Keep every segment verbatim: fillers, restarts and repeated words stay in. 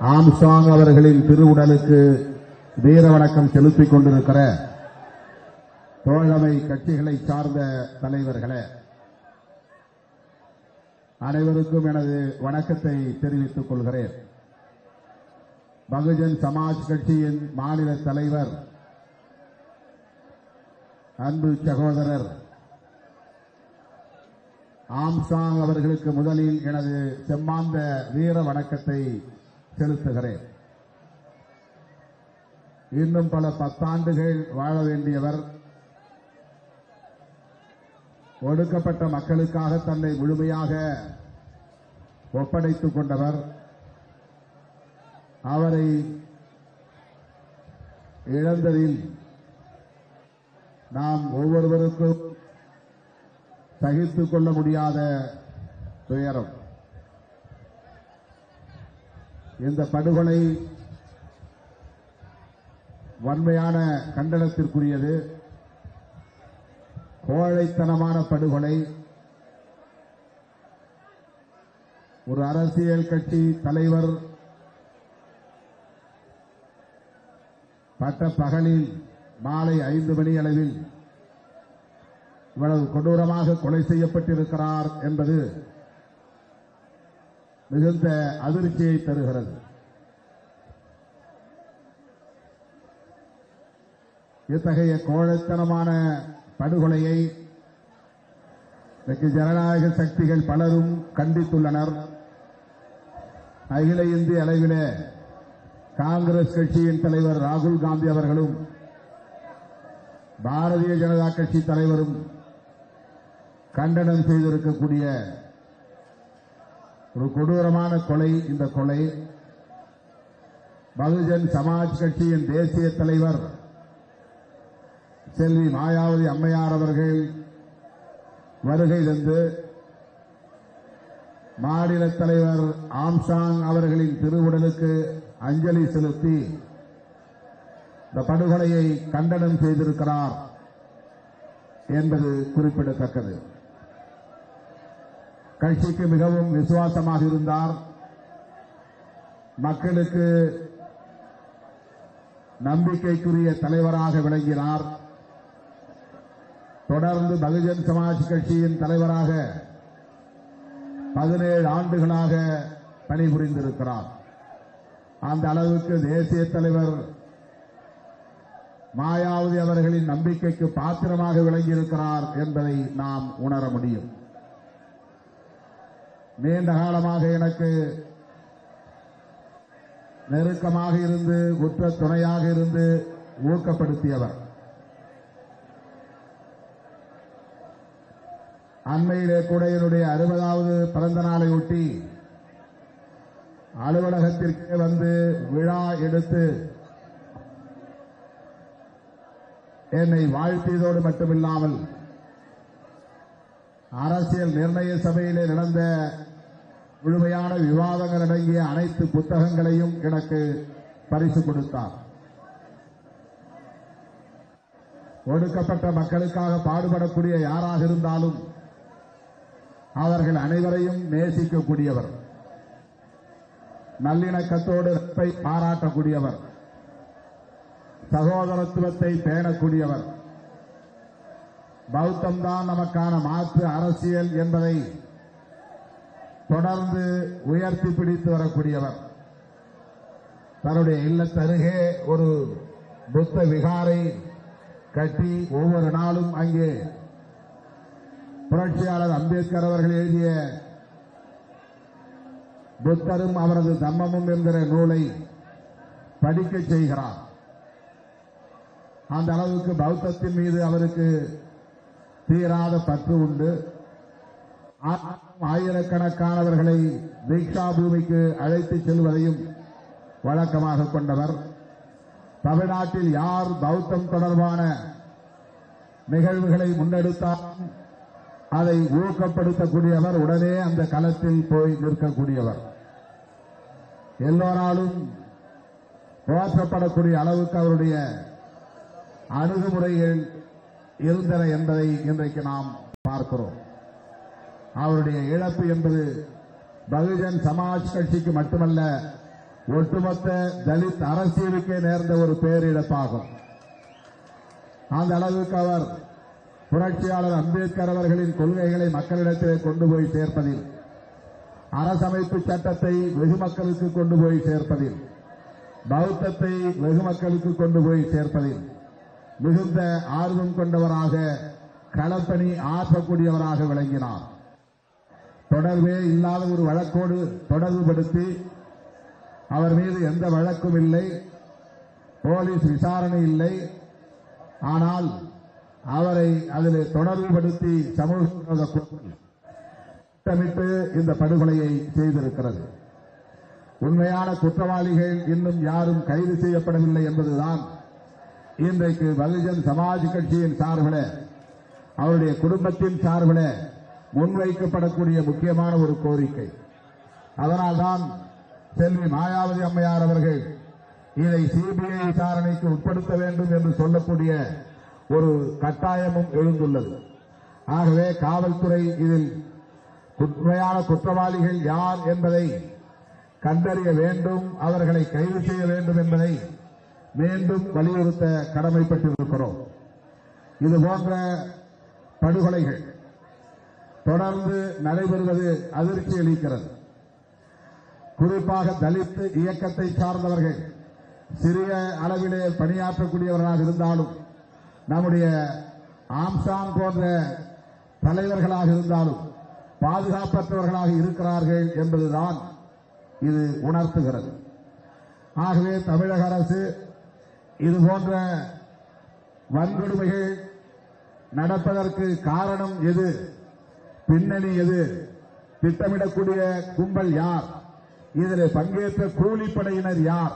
Armstrong அவர்களின் திருவுடலுக்கு வீர வணக்கம் செலுத்திக் கொண்டிருக்கிற தோழமை கட்சிகளை சார்ந்த தலைவர்களே, அனைவருக்கும் எனது வணக்கத்தை தெரிவித்துக் கொள்கிறேன். பகுஜன் சமாஜ் கட்சியின் மாநில தலைவர் அன்பு சகோதரர் ஆம்ஸ்ட்ராங் அவர்களுக்கு முதலில் எனது செம்மாந்த வீர வணக்கத்தை செலுத்துகிறேன். இன்னும் பல பத்தாண்டுகள் வாழ வேண்டியவர், ஒடுக்கப்பட்ட மக்களுக்காக தன்னை முழுமையாக ஒப்படைத்துக் கொண்டவர். அவரை இழந்ததில் நாம் ஒவ்வொருவருக்கும் சகித்துக் கொள்ள முடியாத துயரம். இந்த படுகொலை வன்மையான கண்டனத்திற்குரியது. கோழைத்தனமான படுகொலை. ஒரு அரசியல் கட்சி தலைவர் பட்ட பகலில் மாலை ஐந்து மணி அளவில் இவ்வளவு கொடூரமாக கொலை செய்யப்பட்டிருக்கிறார் என்பது மிகுந்த அதிர்ச்சியை தருகிறது. இத்தகைய கோழைத்தனமான படுகொலையை ஜனநாயக சக்திகள் பலரும் கண்டித்துள்ளனர். அகில இந்திய அளவிலே காங்கிரஸ் கட்சியின் தலைவர் ராகுல் காந்தி அவர்களும் பாரதிய ஜனதா கட்சி தலைவரும் கண்டனம் செய்திருக்கக்கூடிய ஒரு கொடூரமான கொலை இந்த கொலை. பகுஜன் சமாஜ் கட்சியின் தேசிய தலைவர் செல்வி மாயாவதி அம்மையார் அவர்கள் வருகை தந்து மாநில தலைவர் ஆம்ஸ்ட்ராங் அவர்களின் திருவுடலுக்கு அஞ்சலி செலுத்தி இந்த படுகொலையை கண்டனம் செய்திருக்கிறார் என்பது குறிப்பிடத்தக்கது. கட்சிக்கு மிகவும் விசுவாசமாக இருந்தார். மக்களுக்கு நம்பிக்கைக்குரிய தலைவராக விளங்கினார். தொடர்ந்து பகுஜன் சமாஜ் கட்சியின் தலைவராக பதினேழு ஆண்டுகளாக பணிபுரிந்திருக்கிறார். அந்த அளவுக்கு தேசிய தலைவர் மாயாவதி அவர்களின் நம்பிக்கைக்கு பாத்திரமாக விளங்கியிருக்கிறார் என்பதை நாம் உணர முடியும். நீண்ட காலமாக எனக்கு நெருக்கமாக இருந்து உற்ற துணையாக இருந்து ஊக்கப்படுத்தியவர். அண்மையிலே கூட என்னுடைய அறுபதாவது பிறந்த நாளை ஒட்டி அலுவலகத்திற்கு வந்து விழா எடுத்து என்னை வாழ்த்தியதோடு மட்டுமில்லாமல் அரசியல் நிர்ணய சபையிலே நடந்த முழுமையான விவாதங்கள் அடங்கிய அனைத்து புத்தகங்களையும் எனக்கு பரிசு கொடுத்தார். ஒடுக்கப்பட்ட மக்களுக்காக பாடுபடக்கூடிய யாராக இருந்தாலும் அவர்கள் அனைவரையும் நேசிக்கக்கூடியவர், நல்லிணக்கத்தோடு நட்பை பாராட்டக்கூடியவர், சகோதரத்துவத்தை பேணக்கூடியவர், பௌத்தம்தான் நமக்கான மாற்று அரசியல் என்பதை தொடர்ந்து உயர்த்தி பிடித்து வரக்கூடியவர். தன்னுடைய இல்லத்தருகே ஒரு புத்த விகாரை கட்டி ஒவ்வொரு நாளும் அங்கே புரட்சியாளர் அம்பேத்கர் அவர்கள் எழுதிய புத்தரும் அவரது தம்மமும் என்கிற நூலை படிக்க செய்கிறார். அந்த அளவுக்கு பௌத்தத்தின் மீது அவருக்கு தீராத பற்று உண்டு. ஆயிரக்கணக்கானவர்களை தீக்ஷா பூமிக்கு அழைத்து செல்வதையும் வழக்கமாக கொண்டவர். தமிழ்நாட்டில் யார் பௌத்தம் தொடர்பான நிகழ்வுகளை முன்னெடுத்தாலும் அதை ஊக்கப்படுத்தக்கூடியவர், உடனே அந்த களத்தில் போய் நிற்கக்கூடியவர், எல்லோராலும் போற்றப்படக்கூடிய அளவுக்கு அவருடைய அணுகுமுறைகள் இருந்தன என்பதை இன்றைக்கு நாம் பார்க்கிறோம். அவருடைய இழப்பு என்பது பகுஜன் சமாஜ் கட்சிக்கு மட்டுமல்ல, ஒட்டுமொத்த தலித் அரசியலுக்கே நேர்ந்த ஒரு பேரிழப்பாகும். அந்த அளவுக்கு அவர் புரட்சியாளர் அம்பேத்கர் அவர்களின் கொள்கைகளை மக்களிடத்திலே கொண்டு போய் சேர்ப்பதில், அரசமைப்பு சட்டத்தை வெகு மக்களுக்கு கொண்டு போய் சேர்ப்பதில், பௌத்தத்தை வெகு மக்களுக்கு கொண்டு போய் சேர்ப்பதில் மிகுந்த ஆர்வம் கொண்டவராக, களப்பணி ஆற்றக்கூடியவராக விளங்கினார். தொடர்பே இல்லாத ஒரு வழக்கோடு தொடர்புபடுத்தி அவர் மீது எந்த வழக்கும் இல்லை, போலீஸ் விசாரணை இல்லை. ஆனால் அவரை அதில் தொடர்புபடுத்தி சமூக திட்டமிட்டு இந்த படுகொலையை செய்திருக்கிறது. உண்மையான குற்றவாளிகள் இன்னும் யாரும் கைது செய்யப்படவில்லை என்பதுதான் இன்றைக்கு பகுஜன் சமாஜ் கட்சியின் சார்பில், அவருடைய குடும்பத்தின் சார்பில் முன்வைக்கப்படக்கூடிய முக்கியமான ஒரு கோரிக்கை. அதனால்தான் செல்வி மாயாவதி அம்மையார் அவர்கள் இதை சிபிஐ விசாரணைக்கு உட்படுத்த வேண்டும் என்று சொல்லக்கூடிய ஒரு கட்டாயமும் எழுந்துள்ளது. ஆகவே காவல்துறை இதில் உண்மையான குற்றவாளிகள் யார் என்பதை கண்டறிய வேண்டும், அவர்களை கைது செய்ய வேண்டும் என்பதை மீண்டும் வலியுறுத்த கடமைப்பட்டிருக்கிறோம். இதுபோன்ற படுகொலைகள் தொடர்ந்து நடைபெறுவது அதிர்ச்சி அளிக்கிறது. குறிப்பாக தலித் இயக்கத்தை சார்ந்தவர்கள் சிறிய அளவிலே பணியாற்றக்கூடியவர்களாக இருந்தாலும், நம்முடைய ஆம்சாங் போன்ற தலைவர்களாக இருந்தாலும் பாதுகாப்பற்றவர்களாக இருக்கிறார்கள் என்பதுதான் இது உணர்த்துகிறது. ஆகவே தமிழக அரசு இதுபோன்ற வன்கொடுமைகள் நடப்பதற்கு காரணம் எது, பின்னணி எது, திட்டமிடக்கூடிய கும்பல் யார், இதில் பங்கேற்ற கூலிப்படையினர் யார்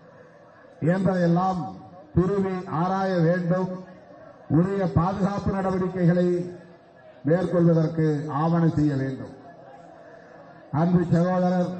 என்பதையெல்லாம் துருவி ஆராய வேண்டும். உரிய பாதுகாப்பு நடவடிக்கைகளை மேற்கொள்வதற்கு ஆவணம் செய்ய வேண்டும். அன்பு சகோதரர்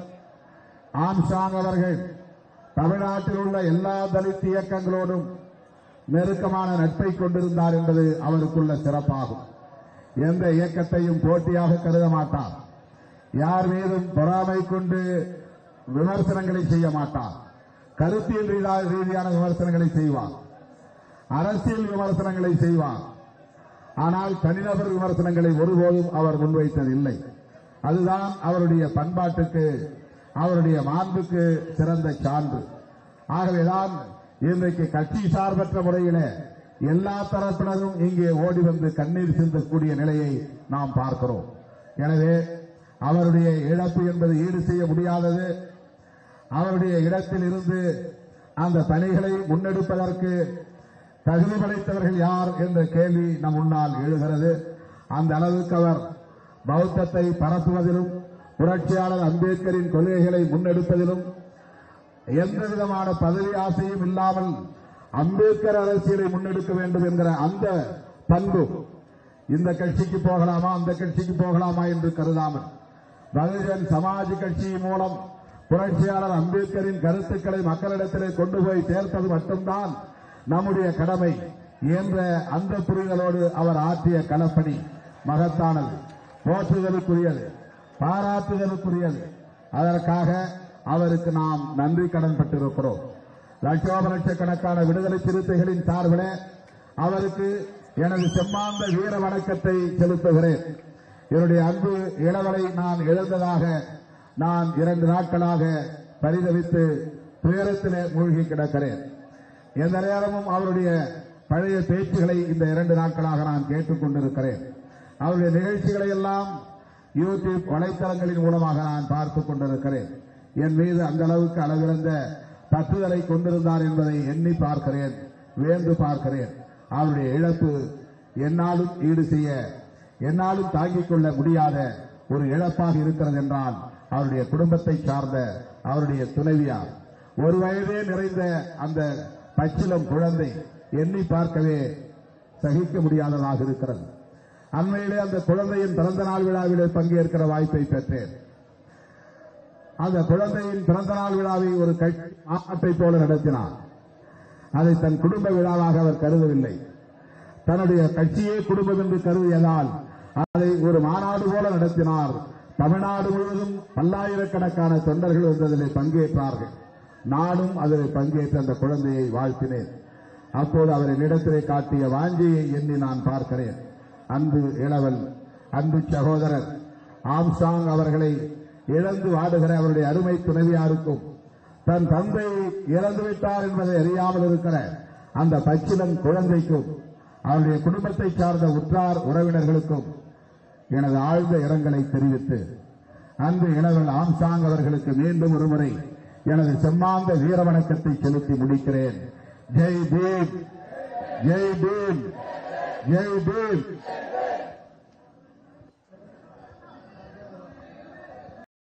ஆம்சாங் அவர்கள் தமிழ்நாட்டில் உள்ள எல்லா தலித் இயக்கங்களோடும் நெருக்கமான நட்பை கொண்டிருந்தார் என்பது அவருக்குள்ள சிறப்பாகும். எந்த இயக்கத்தையும் போட்டியாக கருத மாட்டார். யார் மீதும் பொறாமை கொண்டு விமர்சனங்களை செய்ய மாட்டார். கருத்தியல் ரீதியான விமர்சனங்களை செய்வார், அரசியல் விமர்சனங்களை செய்வார். ஆனால் தனிநபர் விமர்சனங்களை ஒருபோதும் அவர் முன்வைத்ததில்லை. அதுதான் அவருடைய பண்பாட்டுக்கு, அவருடைய மாண்புக்கு சிறந்த சான்று. ஆகவேதான் இன்றைக்கு கட்சி சார்பற்ற முறையிலே எல்லா தரப்பினரும் இங்கே ஓடி வந்து கண்ணீர் சிந்தக்கூடிய நிலையை நாம் பார்க்கிறோம். எனவே அவருடைய இழப்பு என்பது ஈடு செய்ய முடியாதது. அவருடைய இடத்தில் இருந்து அந்த பணிகளை முன்னெடுப்பதற்கு தகுதி படைத்தவர்கள் யார் என்ற கேள்வி நம் முன்னால் எழுகிறது. அந்த அளவுக்கு அவர் பௌத்தத்தை பரப்புவதிலும், புரட்சியாளர் அம்பேத்கரின் கொள்கைகளை முன்னெடுப்பதிலும் எந்த விதமான பதவி ஆசையும் இல்லாமல் அம்பேத்கர் அரசியலை முன்னெடுக்க வேண்டும் என்கிற அந்த பண்பு, இந்த கட்சிக்கு போகலாமா அந்த கட்சிக்கு போகலாமா என்று கருதாமல் பகுஜன் சமாஜ் கட்சி மூலம் புரட்சியாளர் அம்பேத்கரின் கருத்துக்களை மக்களிடத்திலே கொண்டு போய் சேர்ப்பது மட்டும்தான் நம்முடைய கடமை என்ற அந்த புரிதலோடு அவர் ஆற்றிய களப்பணி மகத்தானது, போற்றுதலுக்குரியது, பாராட்டுதலுக்குரியது. அதற்காக அவருக்கு நாம் நன்றி கடன் பட்டிருக்கிறோம். லட்சோப லட்சக்கணக்கான விடுதலை சிறுத்தைகளின் சார்பில் அவருக்கு எனது செம்மாந்த வீர வணக்கத்தை செலுத்துகிறேன். என்னுடைய அன்பு இளவலை நான் இழந்ததாக நான் இரண்டு நாட்களாக பரிதவித்து துயரத்திலே மூழ்கி கிடக்கிறேன். எந்த நேரமும் அவருடைய பழைய பேச்சுகளை இந்த இரண்டு நாட்களாக நான் கேட்டுக் கொண்டிருக்கிறேன். அவருடைய நிகழ்ச்சிகளை எல்லாம் யூடியூப் வலைத்தளங்களின் மூலமாக நான் பார்த்துக் கொண்டிருக்கிறேன். என் மீது அந்த அளவுக்கு அளவிறந்த பற்றுதலை கொண்டிருந்தார் என்பதை எண்ணி பார்க்கிறேன், வேந்து பார்க்கிறேன். அவருடைய இழப்பு என்னாலும் ஈடு செய்ய, என்னாலும் தாங்கிக் கொள்ள முடியாத ஒரு இழப்பாக இருக்கிறது என்றால் அவருடைய குடும்பத்தை சார்ந்த அவருடைய துணைவியார், ஒரு வயதே நிறைந்த அந்த பச்சிலம் குழந்தை எண்ணி பார்க்கவே சகிக்க முடியாததாக இருக்கிறது. அண்மையிலே அந்த குழந்தையின் பிறந்த நாள் விழாவிலே பங்கேற்கிற வாய்ப்பை பெற்றேன். அந்த குழந்தையின் பிறந்த நாள் விழாவை ஒரு மாநாட்டை போல நடத்தினார். அதை தன் குடும்ப விழாவாக அவர் கருதவில்லை. தன்னுடைய கட்சியே குடும்பம் என்று கருதியதால் அதை ஒரு மாநாடு போல நடத்தினார். தமிழ்நாடு முழுவதும் பல்லாயிரக்கணக்கான தொண்டர்கள் வந்ததிலே பங்கேற்றார்கள். நானும் அதில் பங்கேற்ற அந்த குழந்தையை வாழ்த்தினேன். அப்போது அவரின் இடத்திலே காட்டிய வாஞ்சியை எண்ணி நான் பார்க்கிறேன். அன்பு இளவல், அன்பு சகோதரர் ஆம்ஸ்ட்ராங் அவர்களை இழந்து வாடுகிற அவருடைய அருமை துணைவியாருக்கும், தன் தந்தை இறந்துவிட்டார் என்பதை அறியாமல் இருக்கிற அந்த பச்சிலன் குழந்தைக்கும், அவருடைய குடும்பத்தை சார்ந்த உற்றார் உறவினர்களுக்கும் எனது ஆழ்ந்த இரங்கலை தெரிவித்து, அன்பு இளவல் ஆம்ஸ்ட்ராங் அவர்களுக்கு மீண்டும் ஒருமுறை எனது செம்மாந்த வீர வணக்கத்தை செலுத்தி முடிக்கிறேன். ஜெய் பீம், ஜெய் பீம், ஜெய் பீம்.